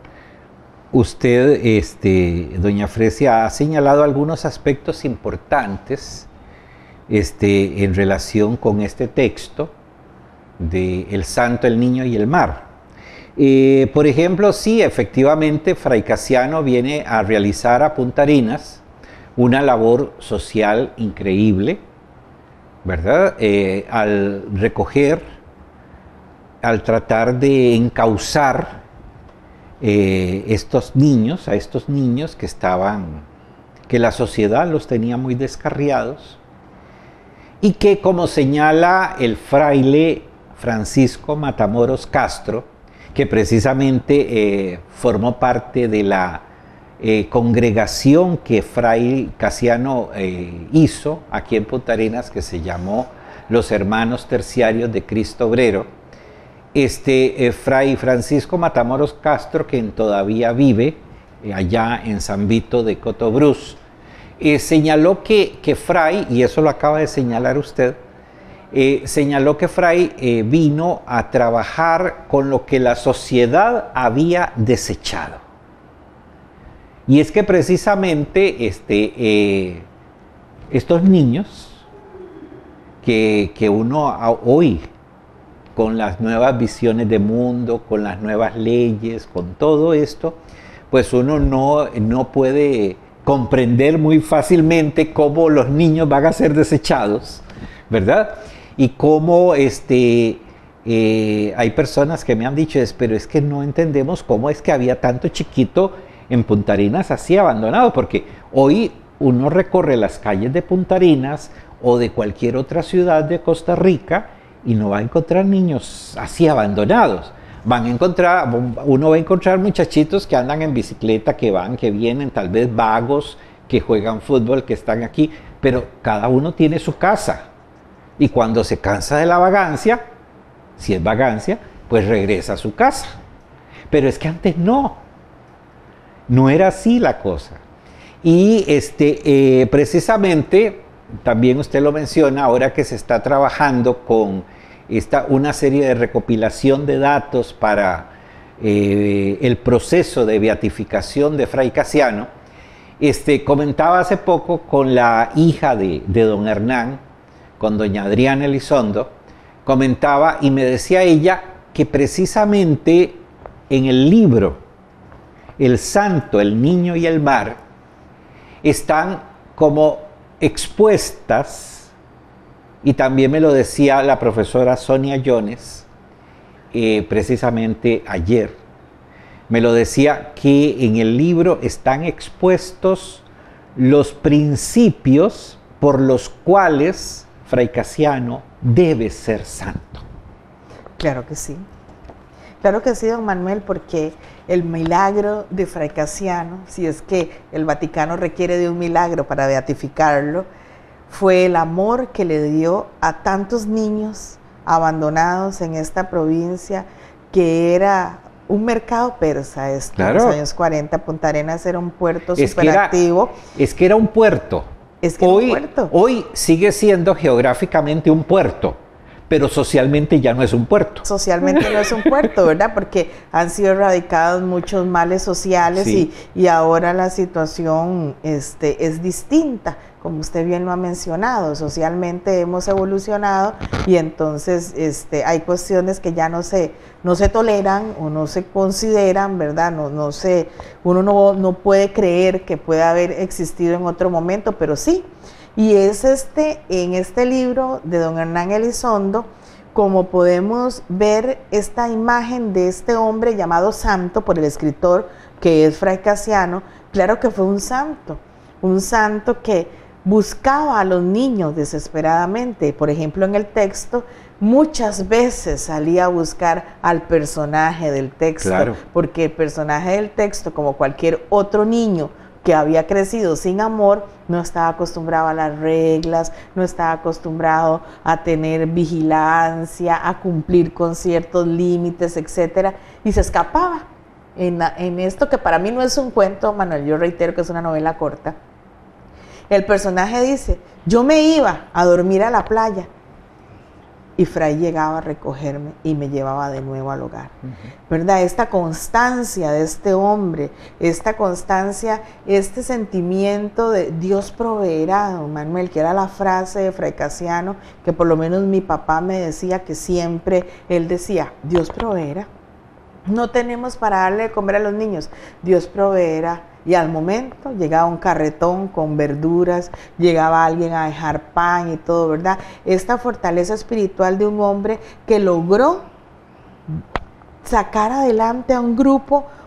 S1: usted, este, doña Fresia, ha señalado algunos aspectos importantes este, en relación con este texto de El Santo, el Niño y el Mar. Eh, por ejemplo, sí, efectivamente, Fray Casiano viene a realizar a Punta Arenas una labor social increíble, ¿verdad? Eh, al recoger, al tratar de encauzar eh, estos niños, a estos niños que estaban que la sociedad los tenía muy descarriados y que, como señala el fraile Francisco Matamoros Castro, que precisamente eh, formó parte de la eh, congregación que Fray Casiano eh, hizo aquí en Punta Arenas, que se llamó Los Hermanos Terciarios de Cristo Obrero. Este eh, Fray Francisco Matamoros Castro, quien todavía vive eh, allá en San Vito de Cotobruz, eh, señaló que, que Fray, y eso lo acaba de señalar usted, Eh, señaló que Fray eh, vino a trabajar con lo que la sociedad había desechado. Y es que precisamente este, eh, estos niños que, que uno hoy, con las nuevas visiones de mundo, con las nuevas leyes, con todo esto, pues uno no, no puede comprender muy fácilmente cómo los niños van a ser desechados, ¿verdad? Y cómo este, eh, hay personas que me han dicho, pero es que no entendemos cómo es que había tanto chiquito en Punta Arenas así abandonado, porque hoy uno recorre las calles de Punta Arenas o de cualquier otra ciudad de Costa Rica y no va a encontrar niños así abandonados. Van a encontrar, uno va a encontrar muchachitos que andan en bicicleta, que van, que vienen, tal vez vagos, que juegan fútbol, que están aquí, pero cada uno tiene su casa. Y cuando se cansa de la vagancia, si es vagancia, pues regresa a su casa. Pero es que antes no, no era así la cosa. Y este, eh, precisamente, también usted lo menciona, ahora que se está trabajando con esta, una serie de recopilación de datos para eh, el proceso de beatificación de Fray Casiano, este, comentaba hace poco con la hija de, de don Hernán, con doña Adriana Elizondo, comentaba y me decía ella que precisamente en el libro El Santo, el Niño y el Mar están como expuestas, y también me lo decía la profesora Sonia Jones, eh, precisamente ayer, me lo decía que en el libro están expuestos los principios por los cuales Fray Casiano debe ser santo.
S2: Claro que sí. Claro que sí, don Manuel, porque el milagro de Fray Casiano, si es que el Vaticano requiere de un milagro para beatificarlo, fue el amor que le dio a tantos niños abandonados en esta provincia, que era un mercado persa. Es que claro. En los años cuarenta Punta Arenas era un puerto superactivo.
S1: Es que era un puerto.
S2: Es que
S1: hoy,
S2: era un puerto.
S1: Hoy sigue siendo geográficamente un puerto, pero socialmente ya no es un puerto.
S2: Socialmente no es un puerto, ¿verdad? Porque han sido erradicados muchos males sociales, sí. y, y ahora la situación este, es distinta, como usted bien lo ha mencionado. Socialmente hemos evolucionado y entonces este, hay cuestiones que ya no se, no se toleran o no se consideran, ¿verdad? No, no se, uno no, no puede creer que pueda haber existido en otro momento, pero sí. Y es este, en este libro de don Hernán Elizondo, como podemos ver esta imagen de este hombre llamado santo por el escritor, que es Fray Casiano. Claro que fue un santo, un santo que buscaba a los niños desesperadamente. Por ejemplo, en el texto, muchas veces salía a buscar al personaje del texto, claro. Porque el personaje del texto, como cualquier otro niño que había crecido sin amor, no estaba acostumbrado a las reglas, no estaba acostumbrado a tener vigilancia, a cumplir con ciertos límites, etcétera, y se escapaba en, la, en esto que para mí no es un cuento, Manuel, yo reitero que es una novela corta. El personaje dice, yo me iba a dormir a la playa y Fray llegaba a recogerme y me llevaba de nuevo al hogar. Uh-huh. ¿Verdad? Esta constancia de este hombre, esta constancia, este sentimiento de Dios proveerá, don Manuel, que era la frase de Fray Casiano, que por lo menos mi papá me decía que siempre él decía, Dios proveerá. No tenemos para darle de comer a los niños, Dios proveerá. Y al momento llegaba un carretón con verduras, llegaba alguien a dejar pan y todo, ¿verdad? Esta fortaleza espiritual de un hombre que logró sacar adelante a un grupo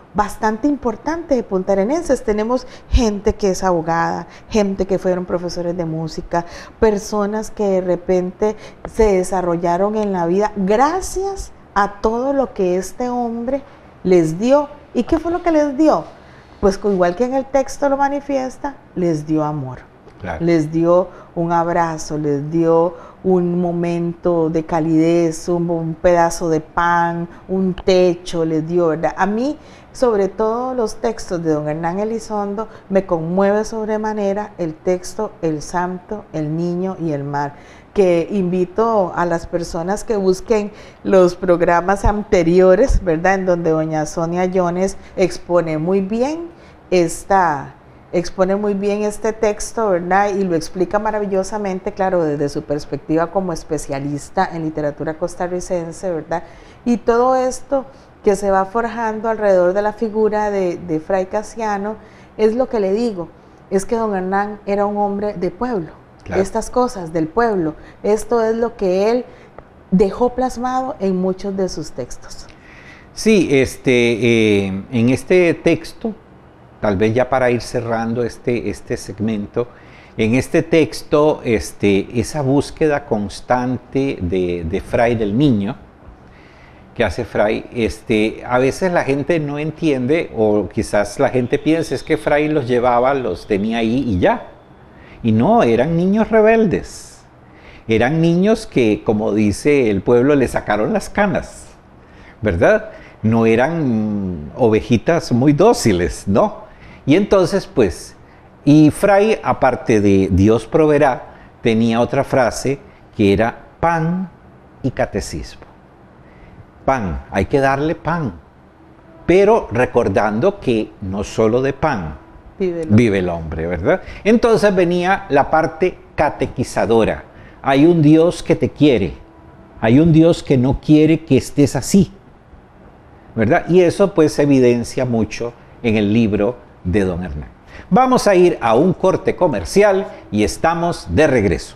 S2: bastante importante de puntarenenses. Tenemos gente que es abogada, gente que fueron profesores de música, personas que de repente se desarrollaron en la vida gracias a todo lo que este hombre les dio. ¿Y qué fue lo que les dio? Pues igual que en el texto lo manifiesta, les dio amor. Claro. Les dio un abrazo, les dio un momento de calidez, un, un pedazo de pan, un techo, les dio, ¿verdad? A mí, sobre todo los textos de don Hernán Elizondo, me conmueve sobremanera el texto El Santo, el Niño y el Mar, que invito a las personas que busquen los programas anteriores, ¿verdad? En donde doña Sonia Yones expone muy bien esta... expone muy bien este texto, ¿verdad? Y lo explica maravillosamente, claro, desde su perspectiva como especialista en literatura costarricense, ¿verdad? Y todo esto que se va forjando alrededor de la figura de, de Fray Casiano, es lo que le digo, es que don Hernán era un hombre de pueblo, claro. Estas cosas del pueblo, esto es lo que él dejó plasmado en muchos de sus textos.
S1: Sí, este, eh, en este texto, tal vez ya para ir cerrando este, este segmento, en este texto, este, esa búsqueda constante de, de Fray del Niño, que hace Fray, este, a veces la gente no entiende, o quizás la gente piensa es que Fray los llevaba, los tenía ahí y ya. Y no, eran niños rebeldes. Eran niños que, como dice el pueblo, le sacaron las canas, ¿verdad? No eran ovejitas muy dóciles, ¿no? Y entonces, pues, y Fray, aparte de Dios proveerá, tenía otra frase que era pan y catecismo. Pan, hay que darle pan, pero recordando que no solo de pan vive el, vive el hombre, ¿verdad? Entonces venía la parte catequizadora. Hay un Dios que te quiere, hay un Dios que no quiere que estés así, ¿verdad? Y eso pues se evidencia mucho en el libro de don Hernán. Vamos a ir a un corte comercial y estamos de regreso.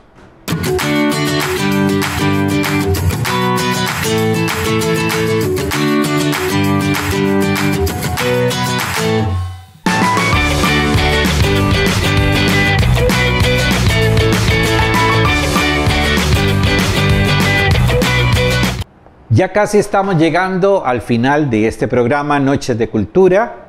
S1: Ya casi estamos llegando al final de este programa Noches de Cultura.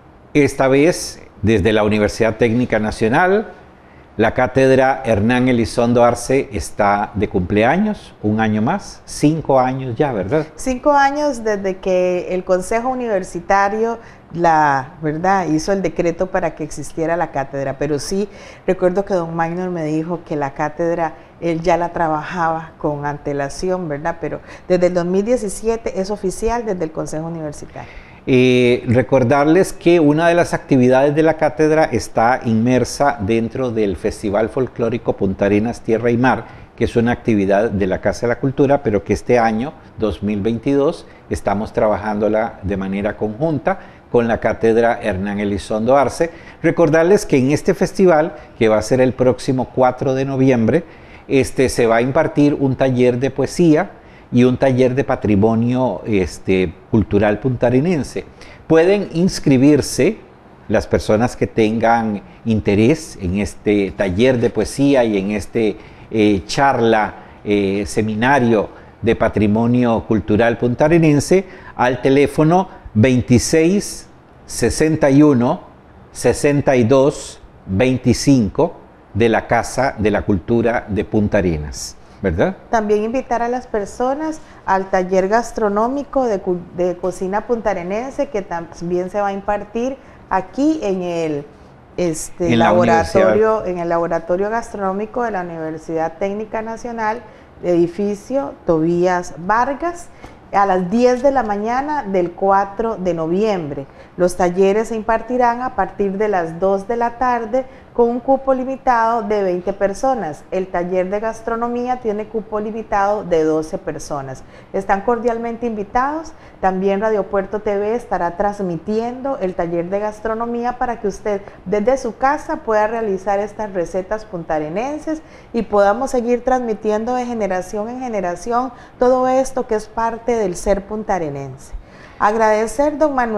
S1: Esta vez desde la Universidad Técnica Nacional, la Cátedra Hernán Elizondo Arce está de cumpleaños, un año más, cinco años ya, ¿verdad?
S2: Cinco años desde que el Consejo Universitario la, ¿verdad? hizo el decreto para que existiera la cátedra, pero sí recuerdo que don Magnor me dijo que la cátedra él ya la trabajaba con antelación, ¿verdad? Pero desde el dos mil diecisiete es oficial desde el Consejo Universitario.
S1: Eh, recordarles que una de las actividades de la cátedra está inmersa dentro del Festival Folclórico Punta Arenas Tierra y Mar, que es una actividad de la Casa de la Cultura, pero que este año, dos mil veintidós, estamos trabajándola de manera conjunta con la Cátedra Hernán Elizondo Arce. Recordarles que en este festival, que va a ser el próximo cuatro de noviembre, este, se va a impartir un taller de poesía y un taller de patrimonio este, cultural puntarenense. Pueden inscribirse las personas que tengan interés en este taller de poesía y en este eh, charla, eh, seminario de patrimonio cultural puntarenense al teléfono veintiséis, sesenta y uno, sesenta y dos, veinticinco de la Casa de la Cultura de Punta Arenas, ¿verdad?
S2: También invitar a las personas al taller gastronómico de, de cocina puntarenense que también se va a impartir aquí en el este, en laboratorio, en el laboratorio gastronómico de la Universidad Técnica Nacional, edificio Tobías Vargas, a las diez de la mañana del cuatro de noviembre. Los talleres se impartirán a partir de las dos de la tarde con un cupo limitado de veinte personas. El taller de gastronomía tiene cupo limitado de doce personas. Están cordialmente invitados. También Radio Puerto T V estará transmitiendo el taller de gastronomía para que usted desde su casa pueda realizar estas recetas puntarenenses y podamos seguir transmitiendo de generación en generación todo esto que es parte del ser puntarenense. Agradecer, don Manuel,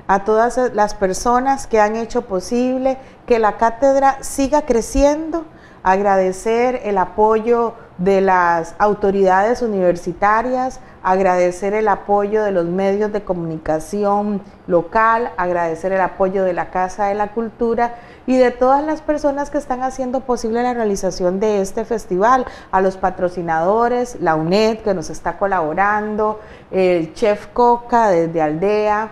S2: a todas las personas que han hecho posible que la cátedra siga creciendo, agradecer el apoyo de las autoridades universitarias, agradecer el apoyo de los medios de comunicación local, agradecer el apoyo de la Casa de la Cultura y de todas las personas que están haciendo posible la realización de este festival, a los patrocinadores, la UNED que nos está colaborando, el Chef Coca desde Aldea,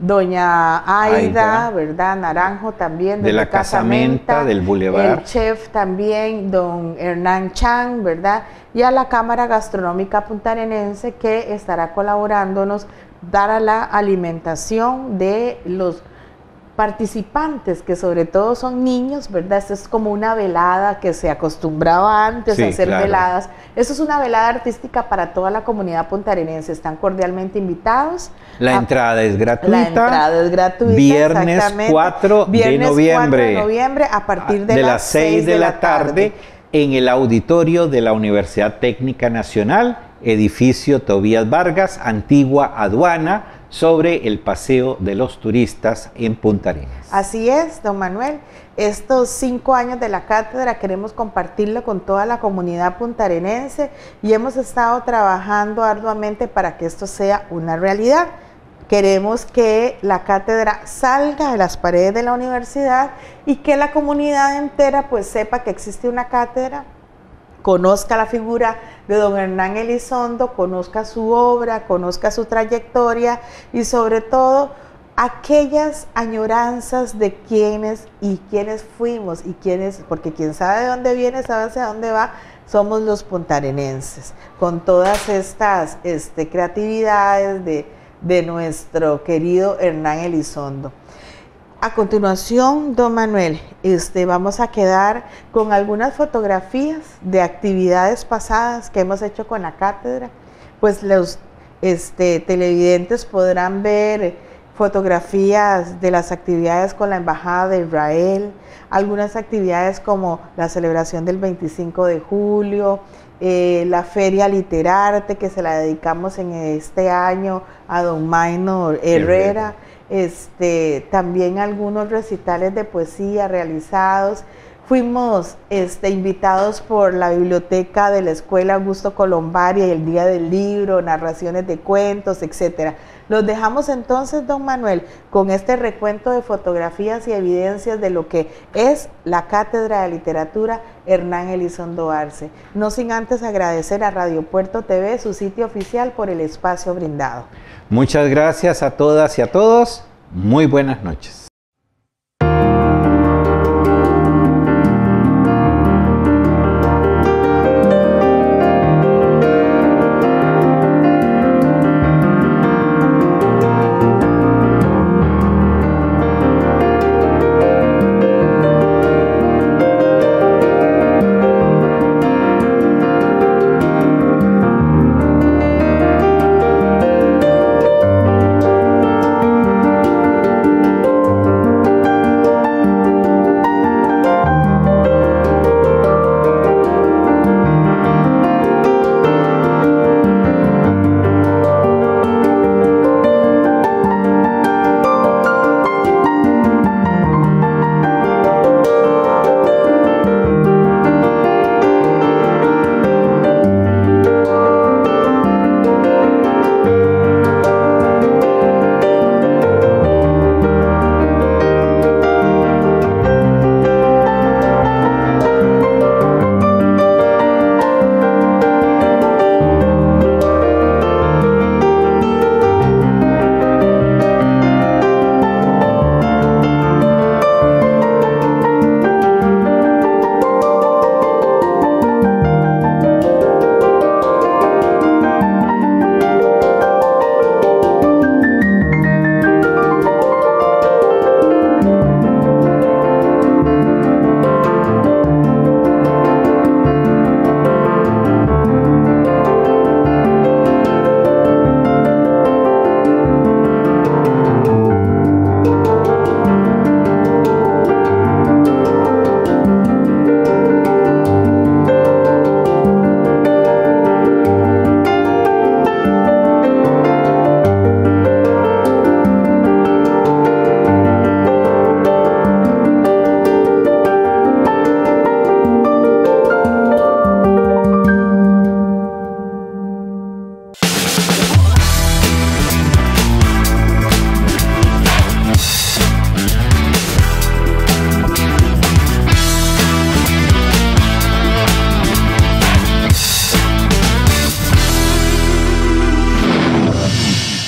S2: doña Aida, Aida, ¿verdad? Naranjo también
S1: de la Casamenta, del Boulevard.
S2: El chef también, don Hernán Chang, ¿verdad? Y a la Cámara Gastronómica Puntarenense que estará colaborándonos dar la alimentación de los participantes, que sobre todo son niños, ¿verdad? Esto es como una velada que se acostumbraba antes sí, a hacer claro. veladas. Esto es una velada artística para toda la comunidad puntarenense. Están cordialmente invitados.
S1: La
S2: a,
S1: entrada es gratuita.
S2: La entrada es gratuita.
S1: Viernes cuatro
S2: Viernes
S1: de noviembre.
S2: cuatro de noviembre a partir de,
S1: de
S2: las,
S1: las seis de la tarde, tarde en el auditorio de la Universidad Técnica Nacional, edificio Tobías Vargas, antigua aduana, sobre el paseo de los turistas en Punta Arenas.
S2: Así es, don Manuel. Estos cinco años de la cátedra queremos compartirlo con toda la comunidad puntarenense y hemos estado trabajando arduamente para que esto sea una realidad. Queremos que la cátedra salga de las paredes de la universidad y que la comunidad entera pues sepa que existe una cátedra, conozca la figura de don Hernán Elizondo, conozca su obra, conozca su trayectoria y sobre todo aquellas añoranzas de quienes y quienes fuimos y quienes, porque quien sabe de dónde viene, sabe hacia dónde va, somos los puntarenenses, con todas estas este, creatividades de, de nuestro querido Hernán Elizondo. A continuación, don Manuel, este, vamos a quedar con algunas fotografías de actividades pasadas que hemos hecho con la cátedra. Pues los este, televidentes podrán ver fotografías de las actividades con la Embajada de Israel, algunas actividades como la celebración del veinticinco de julio, eh, la Feria Literarte que se la dedicamos en este año a don Maynor Herrera. Este, también algunos recitales de poesía realizados. Fuimos este, invitados por la biblioteca de la Escuela Augusto Colombaria y el Día del Libro, narraciones de cuentos, etcétera. Los dejamos entonces, don Manuel, con este recuento de fotografías y evidencias de lo que es la Cátedra de Literatura Hernán Elizondo Arce. No sin antes agradecer a Radio Puerto T V, su sitio oficial, por el espacio brindado.
S1: Muchas gracias a todas y a todos. Muy buenas noches.